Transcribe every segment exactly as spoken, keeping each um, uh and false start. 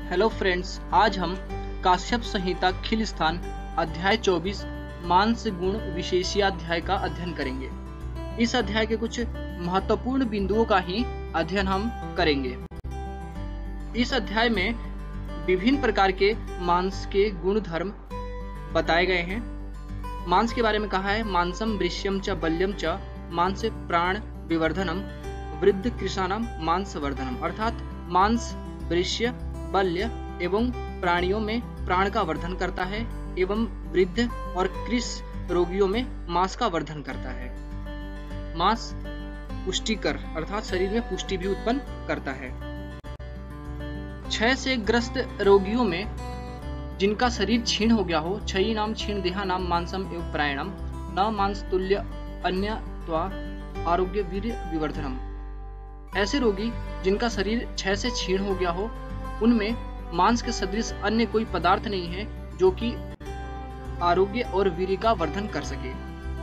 Hello friends, आज हम काश्यप संहिता खिल स्थान अध्याय चौबीस मांस गुण विशेषाध्याय का अध्ययन करेंगे। इस अध्याय के कुछ महत्वपूर्ण बिंदुओं का ही अध्ययन हम करेंगे। इस अध्याय में विभिन्न प्रकार के मांस के गुण धर्म बताए गए हैं। मांस के बारे में कहा है मांसम वृष्यम च बल्यम च मांस प्राण विवर्धनम वृद्ध कृषाणाम मांस वर्धनम, अर्थात मांस वृष्य बल्य एवं प्राणियों में प्राण का वर्धन करता है एवं वृद्ध और कृष रोगियों में मांस का वर्धन करता है। मांस पुष्टिकर अर्थात शरीर में पुष्टि भी उत्पन्न करता है। क्षय से ग्रस्त रोगियों में जिनका शरीर क्षीण हो गया हो, क्षयी नाम क्षीण देहा नाम मांसम एवं प्रायणम न मांस तुल्य अन्य त्वा आरोग्य वीर्य विवर्धनम। ऐसे रोगी जिनका शरीर क्षय से क्षीण हो गया हो, उनमें मांस के सदृश अन्य कोई पदार्थ नहीं है जो कि आरोग्य और वीर्य का वर्धन कर सके।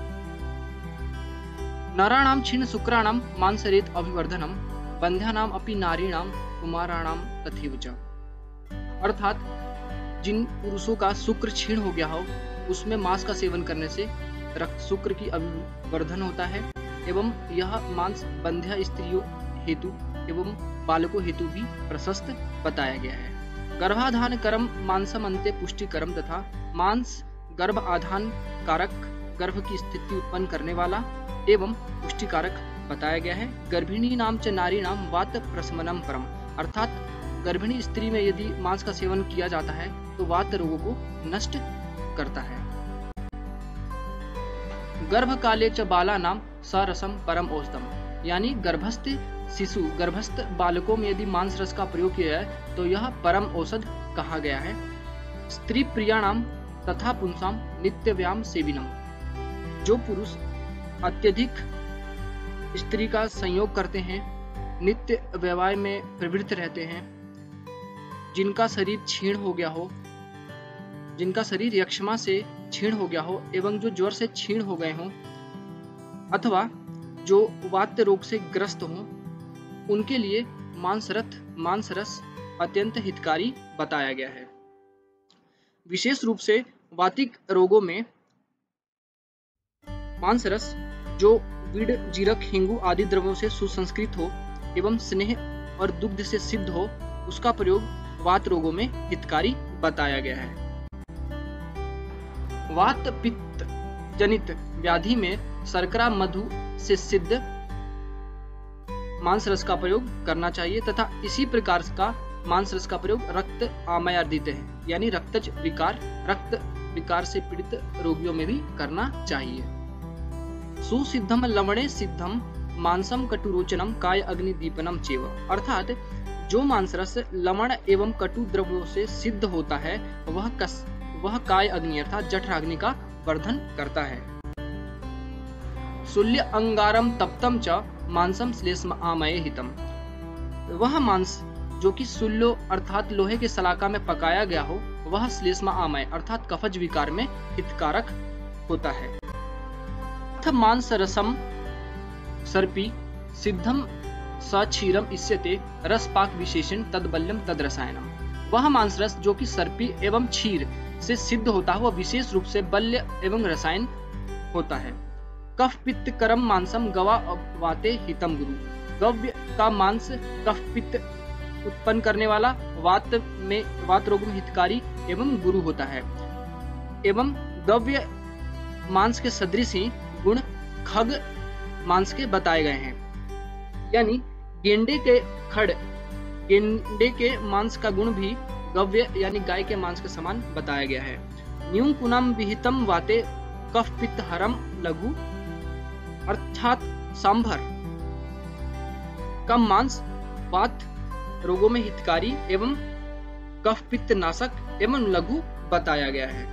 नराणाम क्षीण शुक्राणाम मांसरेत अभिवर्धनम बंध्यानाम अपि नारीणाम कुमाराणाम तथैव च, अर्थात जिन पुरुषों का शुक्र क्षीण हो गया हो उसमें मांस का सेवन करने से रक्त शुक्र की अभिवर्धन होता है एवं यह मांस बंध्या स्त्रियों हेतु एवं बालकों हेतु भी प्रशस्त बताया गया है। गर्भाधान करम मांसम अंते पुष्टिकरम तथा मांस गर्भ आधान कारक गर्भ की स्थिति उत्पन्न करने वाला एवं पुष्टिकारक बताया गया है। गर्भिणी नाम च नारी नाम वात प्रशमनम परम, अर्थात गर्भिणी स्त्री में यदि मांस का सेवन किया जाता है तो वात रोगों को नष्ट करता है। गर्भकाले च बाला नाम सरसम परम औषधम, यानी गर्भस्थ शिशु गर्भस्थ बालकों में यदि मांस रस का प्रयोग किया जाए तो यह परम औषध कहा गया है। स्त्री प्रियाणाम तथा पुंसाम नित्य व्यायाम सेविनम, जो पुरुष अत्यधिक स्त्री का संयोग करते हैं, नित्य व्यवहार में प्रवृत्त रहते हैं, जिनका शरीर क्षीण हो गया हो, जिनका शरीर यक्ष्मा से क्षीण हो गया हो एवं जो ज्वर से क्षीण हो गए हों अथवा जो वात रोग से ग्रस्त हों, उनके लिए मांसरथ मांस रस अत्यंत हितकारी बताया गया है। विशेष रूप से वातिक रोगों में मांस रस जो विड जीरक हिंगू आदि द्रव्यों से सुसंस्कृत हो एवं स्नेह और दुग्ध से सिद्ध हो, उसका प्रयोग वात रोगों में हितकारी बताया गया है। वात पित्त जनित व्याधि में शर्करा मधु से सिद्ध मांस रस का प्रयोग करना चाहिए तथा इसी प्रकार का मांस रस का प्रयोग रक्त आमयार्दित है यानी रक्तज विकार रक्त विकार से पीड़ित रोगियों में भी करना चाहिए। सुसिद्धम लवणे सिद्धम मांसम कटुरोचनम काय अग्नि दीपनम चेव, अर्थात जो मांस रस लवण एवं कटु द्रव्यों से सिद्ध होता है वह कस वह काय अग्नि अर्थात जठराग्नि का वर्धन करता है। शूल्य अंगारम तप्तम च मांसम श्लेष्म आमय हितम, वह मांस जो कि शूल्यो अर्थात लोहे के सलाका में पकाया गया हो वह श्लेष्म आमय अर्थात कफज विकार में हितकारक होता है। मांस रसम सर्पी सिद्धम सक्षीरम इष्यते रसपाक विशेषण तदबल्यम तद रसायनम, वह मांस रस जो कि सर्पी एवं क्षीर से सिद्ध होता है वह विशेष रूप से बल्य एवं रसायन होता है। कफ पित्त करम मांसम गवा वाते हितम गुरु, गव्य का मांस कफ पित्त उत्पन्न करने वाला वात में वात रोग में हितकारी एवं गुरु होता है। एवं गव्य मांस के सदृश ही गुण खग मांस के बताए गए हैं, यानी गेंडे के खड़ गेंडे के मांस का गुण भी गव्य यानी गाय के मांस के समान बताया गया है। न्यूं कुनम विहितम वाते कफ पित्त हरम लघु, अर्थात सांभर कम मांस वात रोगों में हितकारी एवं कफ पित्त नाशक एवं लघु बताया गया है।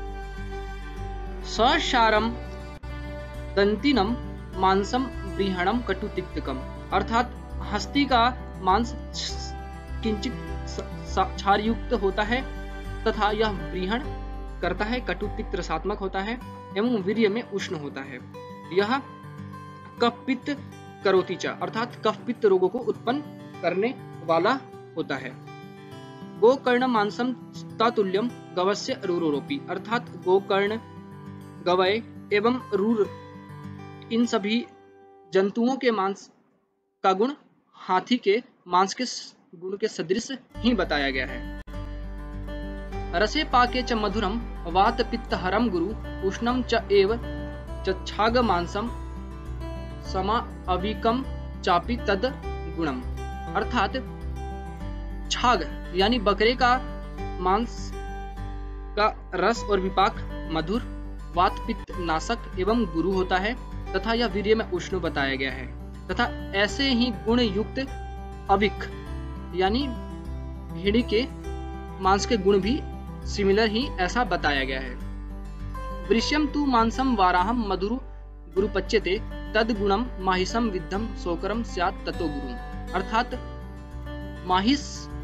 सशारम दंतिनम मांसम ब्रीहणम कटुतिक्तकम, अर्थात हस्ती का मांस किंचित क्षारयुक्त होता है तथा यह ब्रीहण करता है, कटुतिक्त रसात्मक होता है एवं वीर्य में उष्ण होता है। यह कफ पित्त करोति च, अर्थात कफ पित्त रोगों को उत्पन्न करने वाला होता है। गोकर्ण मांसम तातुल्यम गवस्य रूरोपी, अर्थात गोकर्ण, गवय एवं रूर इन सभी जंतुओं के मांस का गुण हाथी के मांस के गुण के सदृश ही बताया गया है। रसे पाके च मधुरम वात पित्त हरम गुरु उष्णम च एव छाग मांसम समा अविकम चापी तद गुणम, अर्थात छाग यानी बकरे का मांस का रस और विपाक मधुर, वात पित्त नाशक एवं गुरु होता है तथा यह वीर्य में उष्ण बताया गया है, तथा ऐसे ही गुण युक्त अविक यानी भेड़ी के मांस के गुण भी सिमिलर ही ऐसा बताया गया है। वृष्यम तु मांसम वाराहम मधुर गुरु पच्यते तद गुणम माहिसम विद्धम सोकरम स्यात् ततो गुरु, अर्थात माहिस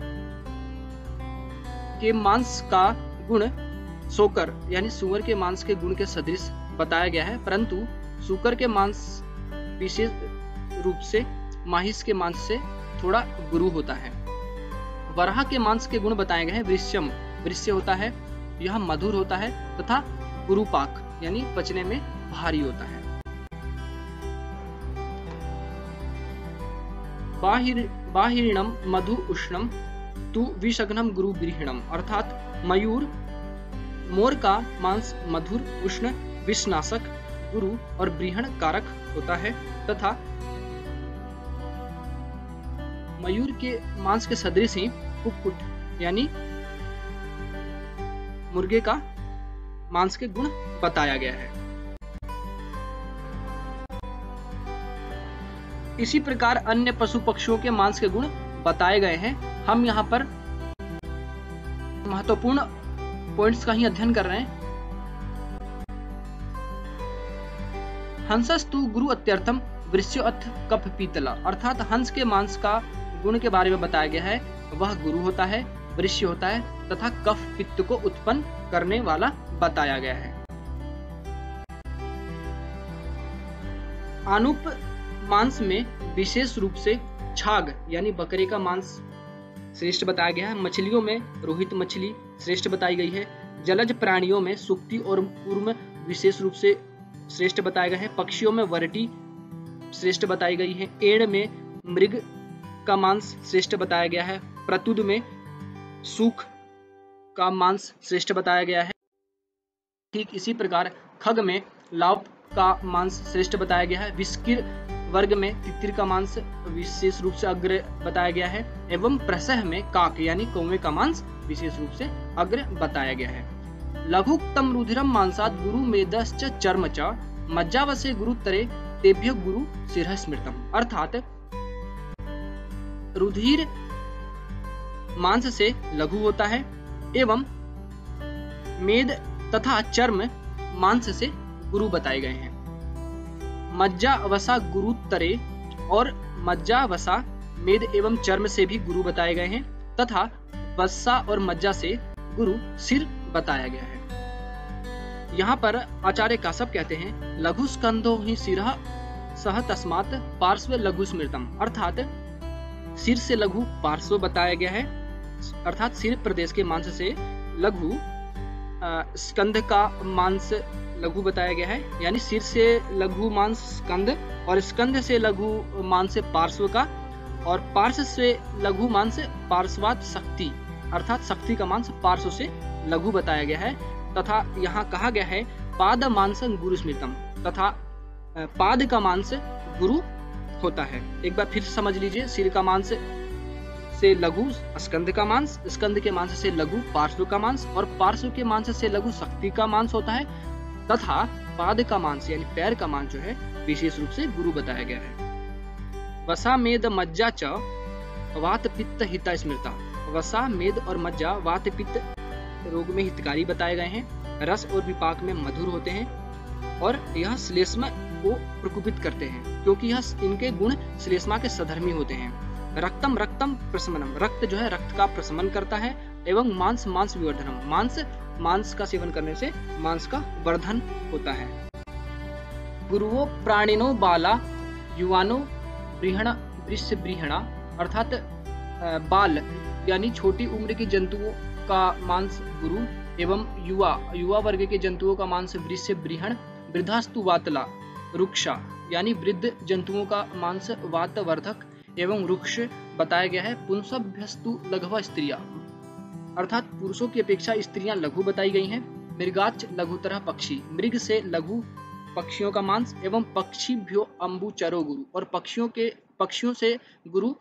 के मांस का गुण सोकर यानी सुअर के मांस के गुण के सदृश बताया गया है, परंतु सुकर के मांस विशेष रूप से माहिस के मांस से थोड़ा गुरु होता है। वराह के मांस के गुण बताए गए हैं। वृष्यम वृष्य होता है, यह मधुर होता है तथा गुरुपाक यानी पचने में भारी होता है। बाहिर बाहिरणम मधु उष्णम तु विषग्नम गुरु बृहणम, अर्थात मयूर मोर का मांस मधुर, उष्ण, विषनाशक, गुरु और बृहण कारक होता है तथा मयूर के मांस के सदृश ही कुक्कुट यानी मुर्गे का मांस के गुण बताया गया है। इसी प्रकार अन्य पशु पक्षियों के मांस के गुण बताए गए हैं। हम यहाँ पर महत्वपूर्ण पॉइंट्स का ही अध्ययन कर रहे हैं। हंसस्तु गुरु अत्यर्थम वृष्यो अथ कफ पीतला, अर्थात हंस के मांस का गुण के बारे में बताया गया है। वह गुरु होता है, वृष्य होता है तथा कफ पित्त को उत्पन्न करने वाला बताया गया है। आनुप मांस में विशेष रूप से छाग यानी बकरे का मांस श्रेष्ठ बताया गया है। मछलियों में रोहित मछली श्रेष्ठ बताई गई है। जलज प्राणियों में सुक्ति और कूर्म विशेष रूप से श्रेष्ठ बताया गया है। पक्षियों में वरटी श्रेष्ठ बताई गई है। एड़ में मृग का मांस श्रेष्ठ बताया गया है। प्रतुद में सूख का मांस श्रेष्ठ बताया गया है। ठीक इसी प्रकार खग में लाप का मांस श्रेष्ठ बताया गया है। विस्किर वर्ग में तितिर का मांस विशेष रूप से अग्र बताया गया है एवं प्रसह में काक यानी कौवे का मांस विशेष रूप से अग्र बताया गया है। लघुक्तम रुधिरम मांसात गुरु मेदश्च चर्म च मज्जावसे गुरु तरे तेभ्य गुरु शिरः स्मृतम, अर्थात रुधिर मांस से लघु होता है एवं मेद तथा चर्म मांस से गुरु बताए गए हैं। मज्जा वसा गुरु तरे और मज्जा वसा मेद एवं चर्म से भी गुरु बताए गए हैं तथा वसा और मज्जा से गुरु सिर बताया गया है। यहाँ पर आचार्य काश्यप कहते हैं लघु स्कंधो ही सिरः सह तस्मात् पार्श्व लघु स्मृतम, अर्थात सिर से लघु पार्श्व बताया गया है, अर्थात सिर प्रदेश के मांस से लघु स्कंध का मांस लघु बताया गया है, यानी सिर से लघु मांस स्कंद और स्कंध से लघु मांस पार्श्व का और पार्श्व से लघु मांस पार्श्वात शक्ति, अर्थात शक्ति का मांस पार्श्व से लघु बताया गया है। तथा यहाँ कहा गया है पाद मांस गुरु स्मृतम, तथा पाद का मांस गुरु होता है। एक बार फिर समझ लीजिए, सिर का मांस से लघु स्कंद का मांस, स्कंद के मांस से लघु पार्श्व का मांस और पार्श्व के मांस से लघु शक्ति का मांस होता है तथा पाद का मांस यानी पैर का मांस जो है विशेष रूप से गुरु बताया गया है। वसा मेद मज्जा च वात पित्त हिता स्मृता, वसा मेद और मज्जा वात पित्त रोग में हितकारी बताए गए हैं। रस और विपाक में मधुर होते हैं और यह श्लेष्मा को प्रकुपित करते हैं क्योंकि यह इनके गुण श्लेष्मा के सधर्मी होते हैं। रक्तम रक्तम प्रशमनम, रक्त जो है रक्त का प्रशमन करता है एवं मांस मांस विवर्धनम, मांस मांस का सेवन करने से मांस का वर्धन होता है। गुरुवो प्राणिनो बाला युवानो बृहण वृष्य बृहणा, अर्थात बाल यानी छोटी उम्र के जंतुओं का मांस गुरु एवं युवा युवा वर्ग के जंतुओं का मांस वृष्य बृहण, वृद्धास्तु वातला रुक्षा यानी वृद्ध जंतुओं का मांस वातवर्धक एवं रुक्ष बताया गया है। पुंसभ्यस्तु लघव स्त्रिया अर्थात पुरुषों की अपेक्षा स्त्रियां लघु बताई गई हैं। मृगाच लघुतरः पक्षी, मृग से लघु पक्षियों का मांस एवं पक्षीभ्यो अम्बुचरो गुरु, और पक्षियों के पक्षियों से गुरु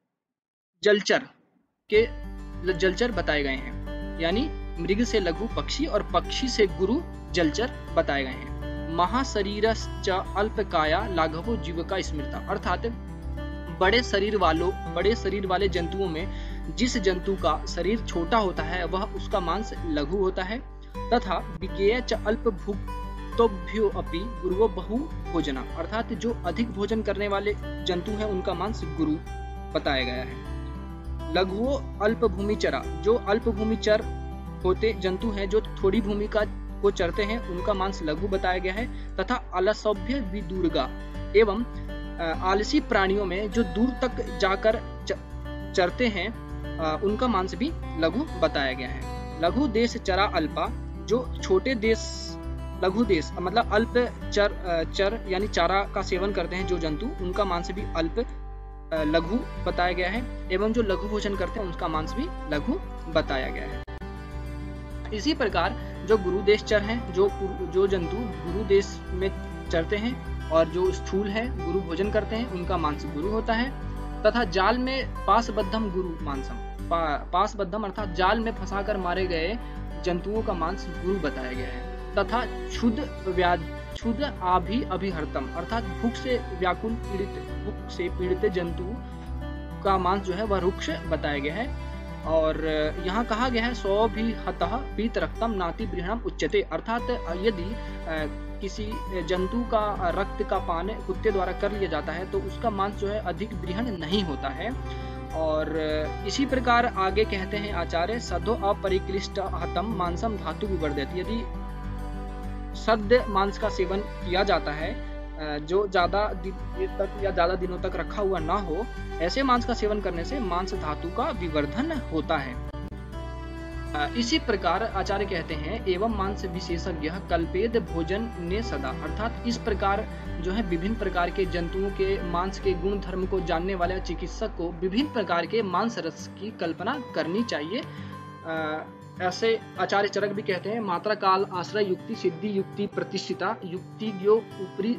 जलचर के जलचर बताए गए हैं, यानी मृग से लघु पक्षी और पक्षी से गुरु जलचर बताए गए हैं। महाशरीरश्च अल्पकाया लाघवो जीवका स्मृता अर्थात बड़े शरीर वालों बड़े शरीर वाले जंतुओं में जिस जंतु का शरीर छोटा होता है वह उसका मांस लघु होता है। तथा विज्ञेय च अल्प भुक्तोभ्यो अपि गुरुवो बहु भोजना अर्थात जो अधिक भोजन करने वाले जंतु हैं उनका मांस गुरु बताया गया है। लघुओ अल्प भूमिचरा जो अल्प भूमिचर होते जंतु हैं जो थोड़ी भूमि का को चरते हैं उनका मांस लघु बताया गया है। तथा अलसभ्य विदुर्गा एवं आलसी प्राणियों में जो दूर तक जाकर चरते हैं उनका मांस भी लघु बताया गया है। लघु देश चरा अल्पा जो छोटे देश लघु देश मतलब अल्प चर चर यानी चारा का सेवन करते हैं जो जंतु उनका मांस भी अल्प लघु बताया गया है। एवं जो लघु भोजन करते हैं उनका मांस भी लघु बताया गया है। इसी प्रकार जो गुरुदेश चर हैं जो जो जंतु गुरु देश में चरते हैं और जो स्थूल है गुरु भोजन करते हैं उनका मांस गुरु होता है। तथा जाल में पासबद्धम गुरु मांसम पा, पासबद्धम अर्थात जाल में फंसाकर मारे गए जंतुओं का मांस गुरु बताया गया है। तथा क्षुद व्याध क्षुद आभि अभिहर्तम अर्थात भूख से व्याकुल पीड़ित भूख से पीड़ित जंतु का मांस जो है वह रुक्ष बताया गया है। और यहाँ कहा गया है सौ भी हतः पीत रक्तम नाति बृहणम उच्यते अर्थात यदि किसी जंतु का रक्त का पान कुत्ते द्वारा कर लिया जाता है तो उसका मांस जो है अधिक बृहण नहीं होता है। और इसी प्रकार आगे कहते हैं आचार्य सदो अपरिक्लिष्ट हतम मांसम धातु विवर्धयति यदि सद्य मांस का सेवन किया जाता है जो ज्यादा दिन तक या ज्यादा दिनों तक रखा हुआ ना हो ऐसे मांस का सेवन करने से मांस धातु का विवर्धन होता है। इसी प्रकार आचार्य कहते हैं एवं मांस विशेषज्ञ कल्पेद भोजन ने सदा अर्थात इस प्रकार जो है विभिन्न प्रकार के जंतुओं के मांस के गुण धर्म को जानने वाले चिकित्सक को विभिन्न प्रकार के मांस रस की कल्पना करनी चाहिए। ऐसे आचार्य चरक भी कहते हैं मात्रा काल आश्रय युक्ति सिद्धि युक्ति प्रतिष्ठिता युक्ति जो ऊपरी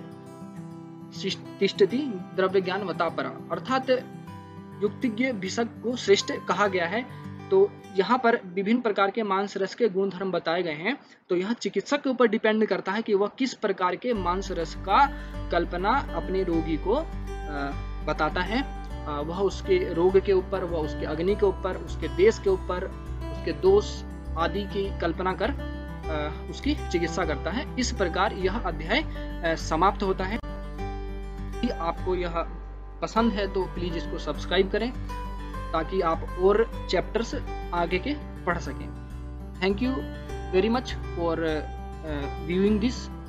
तिष्ठति द्रव्य ज्ञान वतापरा अर्थात युक्तिज्ञ भिषक को श्रेष्ठ कहा गया है। तो यहाँ पर विभिन्न प्रकार के मांस रस के गुण धर्म बताए गए हैं। तो यह चिकित्सक के ऊपर डिपेंड करता है कि वह किस प्रकार के मांस रस का कल्पना अपने रोगी को बताता है। वह उसके रोग के ऊपर वह उसके अग्नि के ऊपर उसके देश के ऊपर उसके दोष आदि की कल्पना कर उसकी चिकित्सा करता है। इस प्रकार यह अध्याय समाप्त होता है। यदि आपको यह पसंद है तो प्लीज इसको सब्सक्राइब करें ताकि आप और चैप्टर्स आगे के पढ़ सकें। Thank you very much for viewing this